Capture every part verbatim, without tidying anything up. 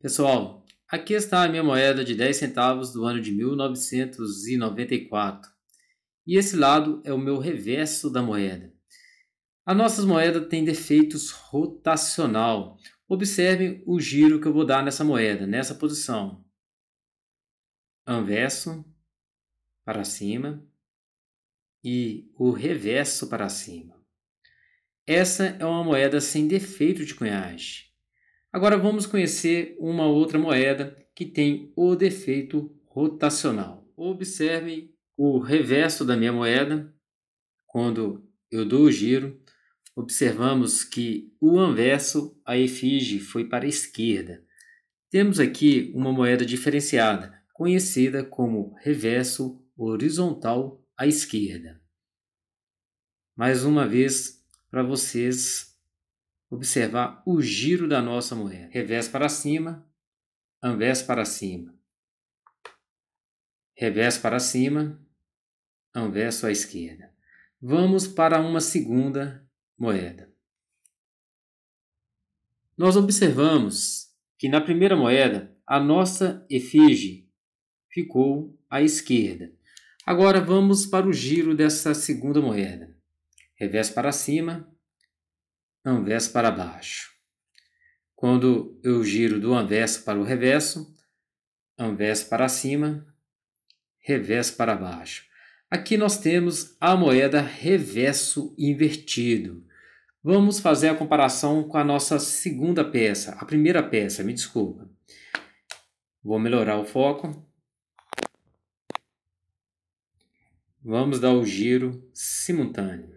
Pessoal, aqui está a minha moeda de dez centavos do ano de mil novecentos e noventa e quatro. E esse lado é o meu reverso da moeda. As nossas moedas têm defeitos rotacional. Observem o giro que eu vou dar nessa moeda, nessa posição. Anverso para cima e o reverso para cima. Essa é uma moeda sem defeito de cunhagem. Agora vamos conhecer uma outra moeda que tem o defeito rotacional. Observe o reverso da minha moeda. Quando eu dou o giro, observamos que o anverso, a efígie, foi para a esquerda. Temos aqui uma moeda diferenciada, conhecida como reverso horizontal à esquerda. Mais uma vez, para vocês observar o giro da nossa moeda. Reverso para cima, anverso para cima. Reverso para cima, anverso à esquerda. Vamos para uma segunda moeda. Nós observamos que na primeira moeda a nossa efígie ficou à esquerda. Agora vamos para o giro dessa segunda moeda. Reverso para cima, anverso para baixo. Quando eu giro do anverso para o reverso, anverso para cima, reverso para baixo. Aqui nós temos a moeda reverso invertido. Vamos fazer a comparação com a nossa segunda peça, a primeira peça, me desculpa. Vou melhorar o foco. Vamos dar o giro simultâneo.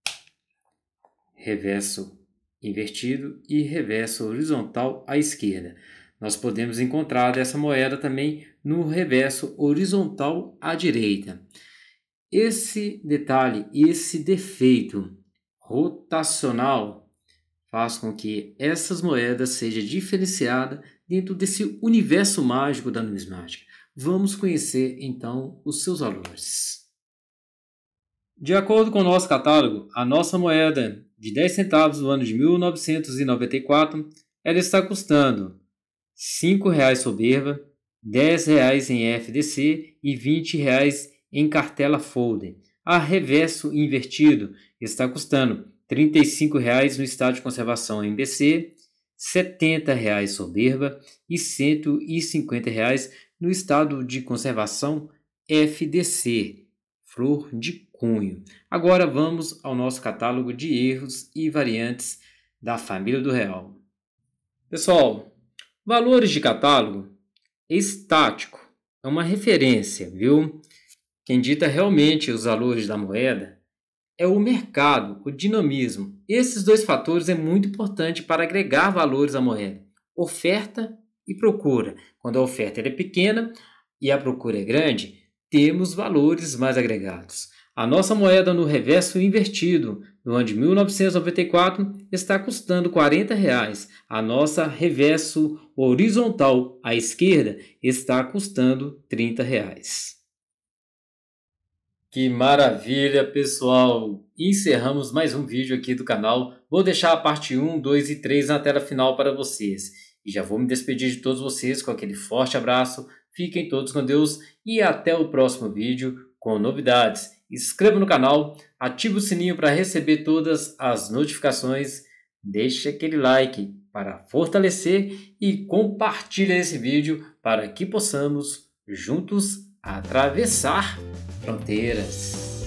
Reverso invertido e reverso horizontal à esquerda. Nós podemos encontrar essa moeda também no reverso horizontal à direita. Esse detalhe, esse defeito rotacional faz com que essas moedas sejam diferenciadas dentro desse universo mágico da numismática. Vamos conhecer então os seus valores. De acordo com o nosso catálogo, a nossa moeda de dez centavos do ano de mil novecentos e noventa e quatro, ela está custando cinco reais soberba, dez reais em F D C e vinte reais em cartela folder. A reverso invertido está custando trinta e cinco reais no estado de conservação M B C, setenta reais soberba e cento e cinquenta reais no estado de conservação F D C, flor de cunho. Agora vamos ao nosso catálogo de erros e variantes da família do real. Pessoal, valores de catálogo estático é uma referência, viu? Quem dita realmente os valores da moeda é o mercado, o dinamismo. Esses dois fatores é muito importante para agregar valores à moeda. Oferta e procura. Quando a oferta é pequena e a procura é grande, temos valores mais agregados. A nossa moeda no reverso invertido, no ano de mil novecentos e noventa e quatro, está custando quarenta reais. A nossa reverso horizontal à esquerda está custando trinta reais. Que maravilha, pessoal! Encerramos mais um vídeo aqui do canal. Vou deixar a parte um, dois e três na tela final para vocês. E já vou me despedir de todos vocês com aquele forte abraço. Fiquem todos com Deus e até o próximo vídeo com novidades. Inscreva no canal, ative o sininho para receber todas as notificações. Deixe aquele like para fortalecer e compartilhe esse vídeo para que possamos juntos atravessar fronteiras.